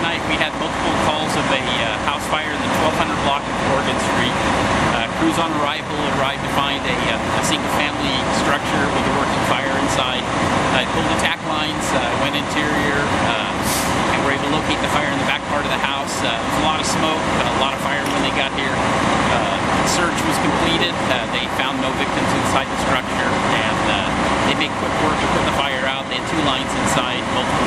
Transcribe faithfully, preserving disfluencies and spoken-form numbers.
night we had multiple calls of a uh, house fire in the twelve hundred block of Oregon Street. Uh, crews on arrival arrived to find a, uh, a single-family structure with a working fire inside. I pulled the tack lines, uh, went interior, uh, and were able to locate the fire in the back part of the house. Uh, there was a lot of smoke, a lot of fire when they got here. Uh, search was completed. Uh, they found no victims inside the structure, and uh, they made quick work to put the fire out. They had two lines inside, multiple